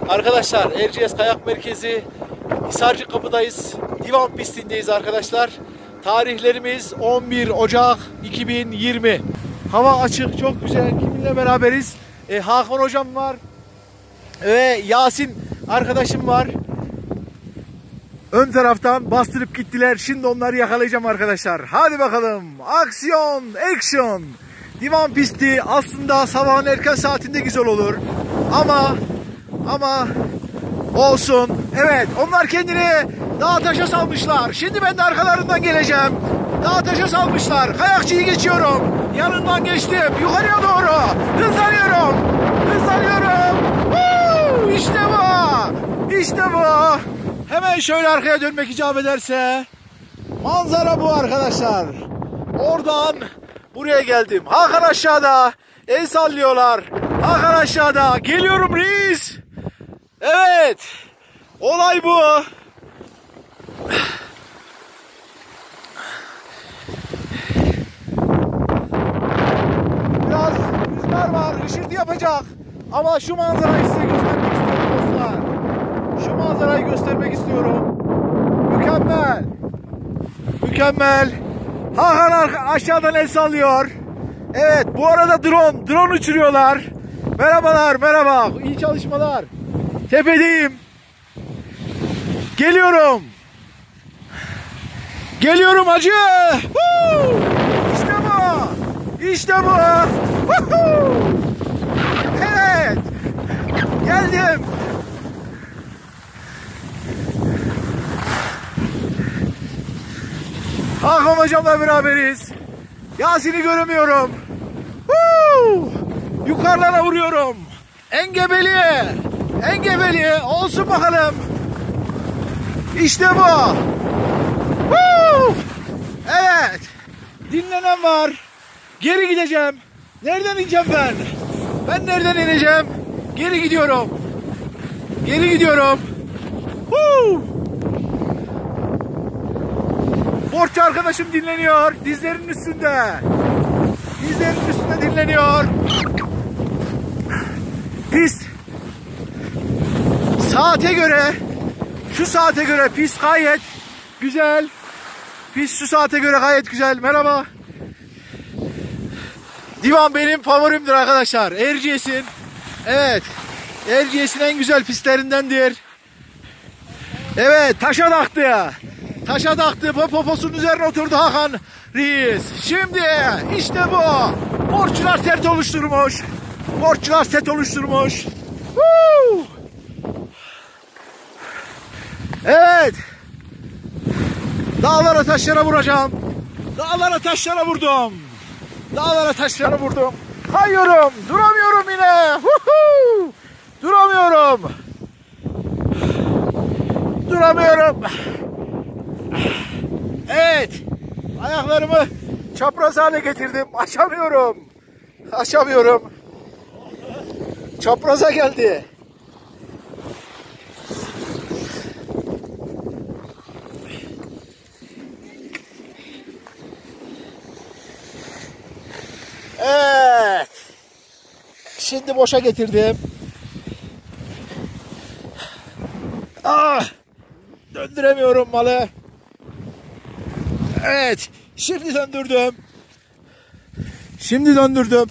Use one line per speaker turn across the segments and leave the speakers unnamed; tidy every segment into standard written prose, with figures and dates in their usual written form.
Arkadaşlar Erciyes Kayak Merkezi Hisarcık Kapı'dayız. Divan pistindeyiz arkadaşlar. Tarihlerimiz 11 Ocak 2020. Hava açık, çok güzel. Kiminle beraberiz? Hakan hocam var. Ve Yasin arkadaşım var. Ön taraftan bastırıp gittiler. Şimdi onları yakalayacağım arkadaşlar. Hadi bakalım. Aksiyon, action. Divan pisti aslında sabahın erken saatinde güzel olur. Ama olsun. Evet, onlar kendini dağa taşa salmışlar. Şimdi ben de arkalarından geleceğim. Dağa taşa salmışlar. Kayakçıyı geçiyorum. Yanından geçtim. Yukarıya doğru. Hızlanıyorum. İşte bu. İşte bu. Hemen şöyle arkaya dönmek icap ederse. Manzara bu arkadaşlar. Oradan buraya geldim. Hakan aşağıda. El sallıyorlar. Hakan aşağıda. Geliyorum reis. Evet. Olay bu. Biraz rüzgar var. Işırtı yapacak. Ama şu manzarayı size göstermek istiyorum dostlar. Şu manzarayı göstermek istiyorum. Mükemmel. Mükemmel. Hakan aşağıdan el sallıyor. Evet, bu arada drone uçuruyorlar. Merhabalar, merhaba. İyi çalışmalar. Tepedeyim. Geliyorum. Geliyorum hacı. İşte bu. İşte bu. Evet. Geldim. Hakan hocamla beraberiz. Yasin'i göremiyorum. Yukarılara vuruyorum. Engebeli. Olsun bakalım. İşte bu. Evet. Dinlenen var. Geri gideceğim. Nereden ineceğim ben? Ben nereden ineceğim? Geri gidiyorum. Borçlu arkadaşım dinleniyor. Dizlerinin üstünde dinleniyor. Pist şu saate göre pist gayet güzel. Pist şu saate göre gayet güzel. Merhaba. Divan benim favorimdir arkadaşlar. Erciyes'in. Evet. Erciyes'in en güzel pistlerindendir. Evet, taşa taktı. Poposunun üzerine oturdu Hakan reis. Şimdi işte bu. Borçlular set oluşturmuş. Evet. Dağlara taşlara vuracağım. Dağlara taşlara vurdum. Kayıyorum. Duramıyorum yine. Duramıyorum. Evet. Ayaklarımı çapraz hale getirdim. Açamıyorum. Çapraza geldi. Evet. Şimdi boşa getirdim. Döndüremiyorum malı. Evet. Şimdi döndürdüm.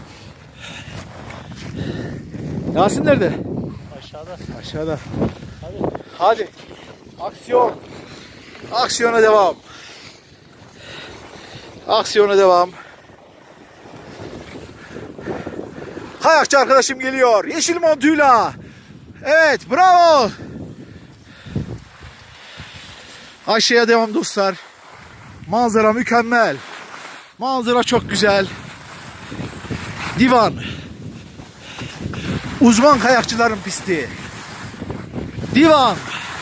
Yasin nerede? Aşağıda. Hadi. Aksiyona devam. Kayakçı arkadaşım geliyor. Yeşil montuyla. Evet, bravo. Aşağıya devam dostlar. Manzara mükemmel. Manzara çok güzel. Divan. Uzman kayakçıların pisti. Divan.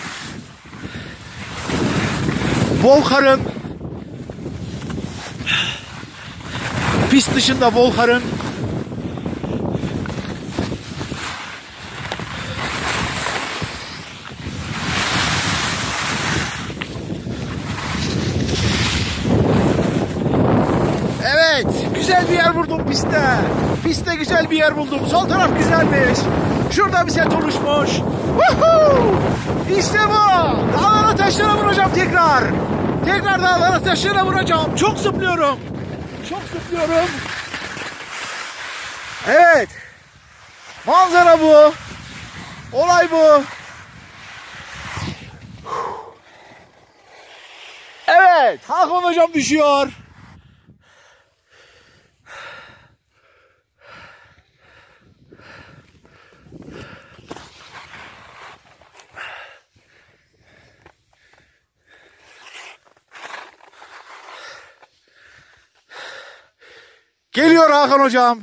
Volkar'ın pist dışında Volkar'ın güzel bir yer buldum pistte. Pistte güzel bir yer buldum. Sol taraf güzelmiş. Şurada bir set oluşmuş. Woohoo! İşte bu. Dağlara taşlara vuracağım tekrar. Tekrar dağlara taşlara vuracağım. Çok zıplıyorum. Çok zıplıyorum. Evet. Manzara bu. Olay bu. Evet. Hakan hocam düşüyor. Geliyor Hakan hocam.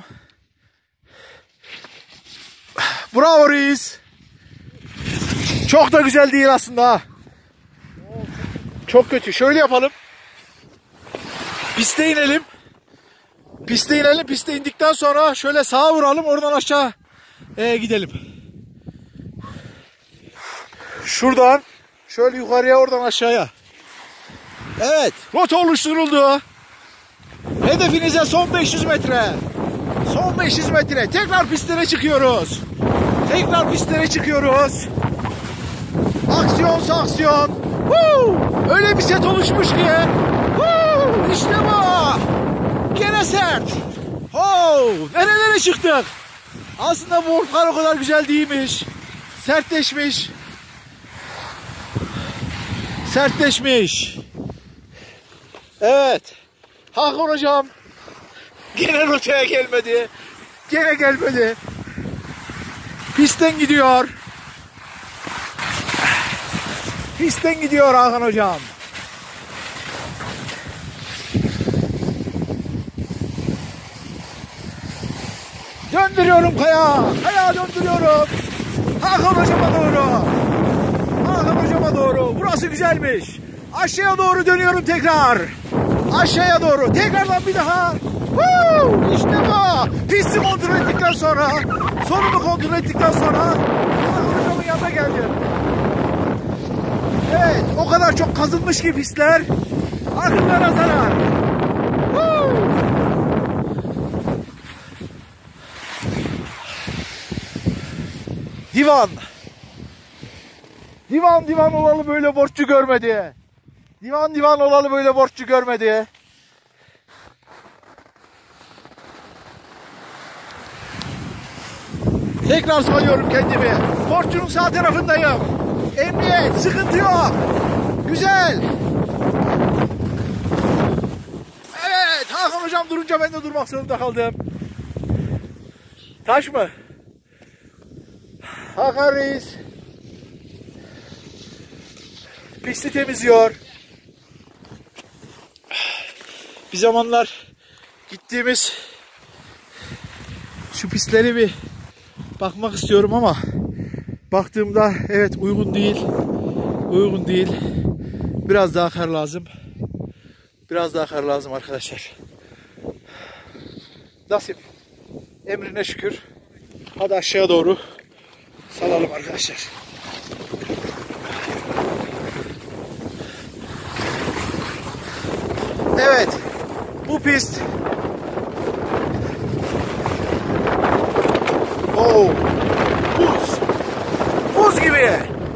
Bravo reis. Çok da güzel değil aslında. Çok kötü. Şöyle yapalım. Piste inelim. Piste inelim. Piste indikten sonra şöyle sağa vuralım. Oradan aşağı gidelim. Şuradan şöyle yukarıya, oradan aşağıya. Evet. Rota oluşturuldu. Hedefinize son 500 metre. Son 500 metre. Tekrar pistlere çıkıyoruz. Tekrar pistlere çıkıyoruz. Aksiyonsa aksiyon. Öyle bir set oluşmuş ki. İşte bu. Gene sert. Nerelere çıktık? Aslında bu ortalar o kadar güzel değilmiş. Sertleşmiş. Sertleşmiş. Evet. Hakan hocam gene rotaya gelmedi. Gene gelmedi. Pistten gidiyor. Pistten gidiyor Hakan hocam. Döndürüyorum kaya. Kaya döndürüyorum. Hakan hocama doğru. Hakan hocama doğru. Burası güzelmiş. Aşağıya doğru dönüyorum tekrar. Aşağıya doğru. Tekrardan bir daha. İşte bu. Pisti kontrol ettikten sonra, sonunu kontrol ettikten sonra Hakan hocamın yanına geldim. Evet. O kadar çok kazınmış ki pistler. Akıllara zarar. Divan. Divan olalı böyle borçlu görmedi. Divan olalı böyle borçlu görmedi. Tekrar sayıyorum kendimi. Borçlunun sağ tarafındayım. Emniyet, sıkıntı yok. Güzel. Evet, Hakan hocam durunca ben de durmak zorunda kaldım. Taş mı? Hakan reis pisti temizliyor. Bir zamanlar gittiğimiz şu pistleri bir bakmak istiyorum ama baktığımda evet uygun değil. Uygun değil. Biraz daha kar lazım. Biraz daha kar lazım arkadaşlar. Nasip. Emrine şükür. Hadi aşağıya doğru salalım arkadaşlar. Evet. Bu pist. Buz. Buz gibi.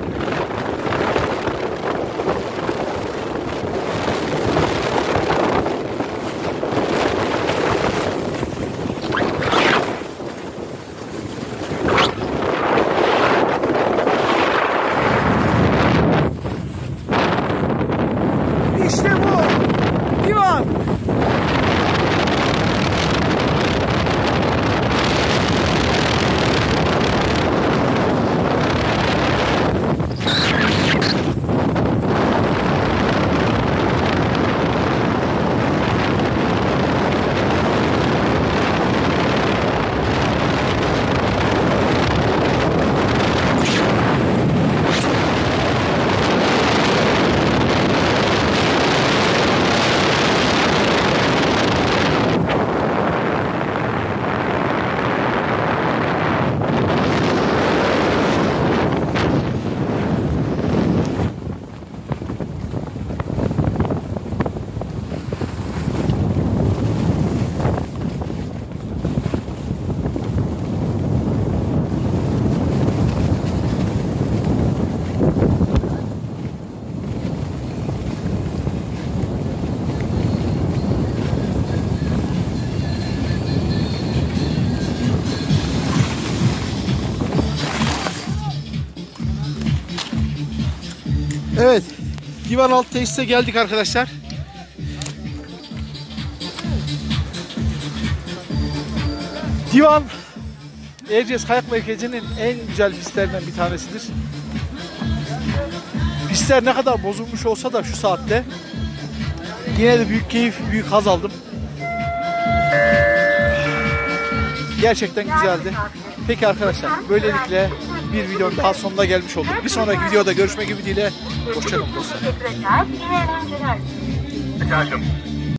İşte bu. Divan. Evet, Divan Alt Tesis'e geldik arkadaşlar. Divan Erciyes Kayak Merkezi'nin en güzel pistlerinden bir tanesidir. Pistler ne kadar bozulmuş olsa da şu saatte yine de büyük keyif, büyük haz aldım. Gerçekten güzeldi. Peki arkadaşlar, böylelikle bir videonun daha sonuna gelmiş olduk. Bir sonraki videoda görüşmek ümidiyle. Hoşçakalın dostlar.